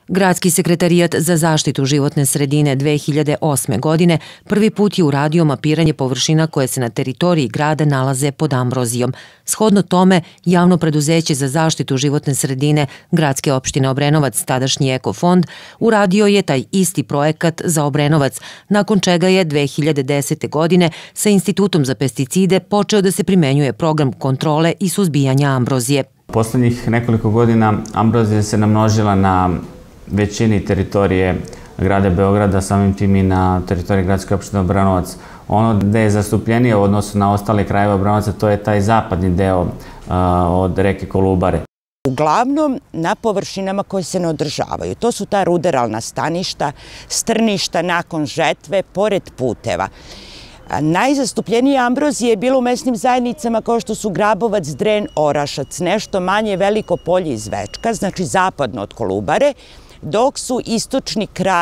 Gradski sekretarijat za zaštitu životne sredine 2008. godine prvi put je uradio mapiranje površina koje se na teritoriji grada nalaze pod ambrozijom. Shodno tome, Javno preduzeće za zaštitu životne sredine Gradske opštine Obrenovac, tadašnji Ekofond, uradio je taj isti projekat za Obrenovac, nakon čega je 2010. godine sa Institutom za pesticide počeo da se primenjuje program kontrole i suzbijanja ambrozije. Poslednjih nekoliko godina ambrozija se namnožila na većini teritorije grada Beograda, samim tim i na teritoriji Gradske opštine Obrenovac. Ono gde je zastupljenije u odnosu na ostale krajeve Obrenovca, to je taj zapadni deo od reke Kolubare. Uglavnom na površinama koje se ne održavaju. To su ta ruderalna staništa, strništa nakon žetve, pored puteva. Najzastupljenije ambrozije je bilo u mesnim zajednicama kao što su Grabovac, Dren, Orašac, nešto manje Veliko Polje i Zvečka, znači zapadno od Kolubare, dok su istočni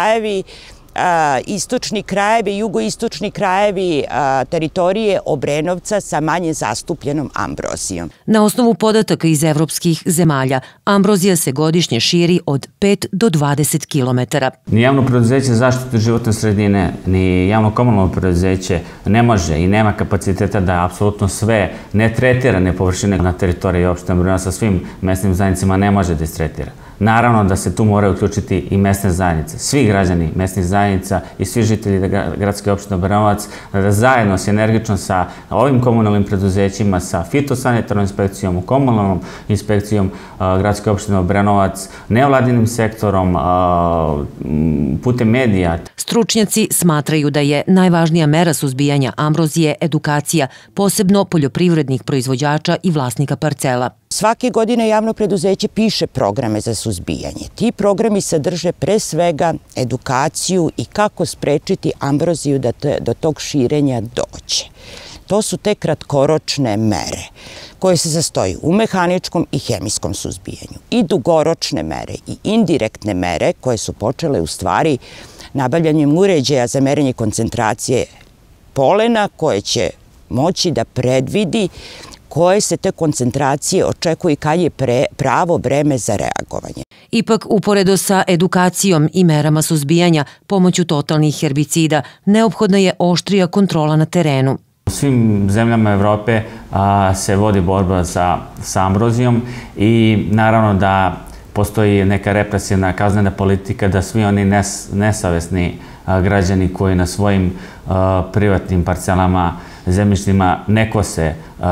krajevi, jugoistočni krajevi teritorije Obrenovca sa manje zastupljenom ambrozijom. Na osnovu podataka iz evropskih zemalja, ambrozija se godišnje širi od 5 do 20 kilometara. Ni Javno preduzeće za zaštitu životne sredine, ni javno komunalno preduzeće ne može i nema kapaciteta da apsolutno sve netretirane površine na teritoriji opštine Obrenovac sa svim mesnim zajednicama ne može da istretira. Naravno da se tu moraju uključiti i mesne zajednice. Svi građani mesnih zajednica i svi žitelji Gradske opštine Obrenovac da zajedno sinergično sa ovim komunalnim preduzećima, sa fitosanitarnom inspekcijom, komunalnom inspekcijom Gradske opštine Obrenovac, nevladinim sektorom, putem medija. Stručnjaci smatraju da je najvažnija mera suzbijanja ambrozije edukacija, posebno poljoprivrednih proizvođača i vlasnika parcela. Svake godine javno preduzeće piše programe za suzbijanje. Ti programi sadrže pre svega edukaciju i kako sprečiti ambroziju da do tog širenja dođe. To su te kratkoročne mere koje se sastoji u mehaničkom i hemijskom suzbijanju. I dugoročne mere i indirektne mere koje su počele u stvari nabavljanjem uređaja za merenje koncentracije polena koje će moći da predvidi koje se te koncentracije očekuju i kad je pravo vreme za reagovanje. Ipak, uporedo sa edukacijom i merama suzbijanja pomoću totalnih herbicida, neophodna je oštrija kontrola na terenu. U svim zemljama Evrope se vodi borba sa ambrozijom i naravno da postoji neka represivna kaznena politika da svi oni nesavesni građani koji na svojim privatnim parcelama, zemljištima ne kose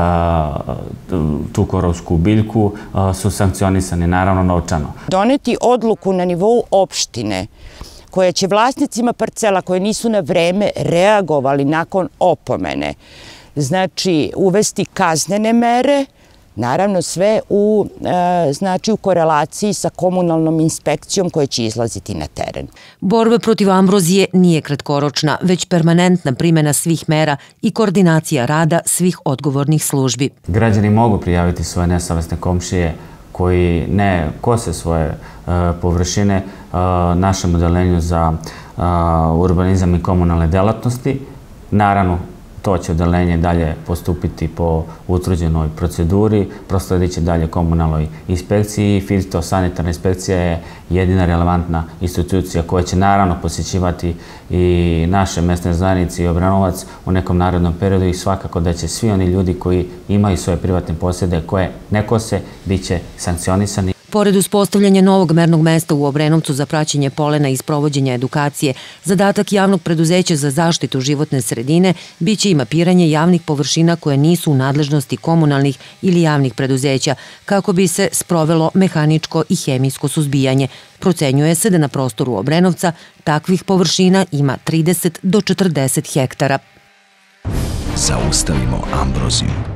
tu korovsku biljku su sankcionisani, naravno novčano. Doneti odluku na nivou opštine koja će vlasnicima parcela koje nisu na vreme reagovali nakon opomene, znači uvesti kaznene mere, naravno sve u korelaciji sa komunalnom inspekcijom koja će izlaziti na teren. Borba protiv ambrozije nije kratkoročna, već permanentna primjena svih mera i koordinacija rada svih odgovornih službi. Građani mogu prijaviti svoje nesavesne komšije koji ne kose svoje površine našem odeljenju za urbanizam i komunalne delatnosti. Naravno, to će odeljenje dalje postupiti po utvrđenoj proceduri, prosledit će dalje komunalnoj inspekciji. Fitosanitarna inspekcija je jedina relevantna institucija koja će naravno posjećivati i naše mesne zajednice i Obrenovac u nekom narednom periodu i svakako da će svi oni ljudi koji imaju svoje privatne posjede koje ne kose bit će sankcionisani. Pored uspostavljanja novog mernog mesta u Obrenovcu za praćenje polena i sprovođenja edukacije, zadatak Javnog preduzeća za zaštitu životne sredine biće i mapiranje javnih površina koje nisu u nadležnosti komunalnih ili javnih preduzeća, kako bi se sprovelo mehaničko i hemijsko suzbijanje. Procenjuje se da na prostoru Obrenovca takvih površina ima 30 do 40 hektara. Zaustavimo ambroziju.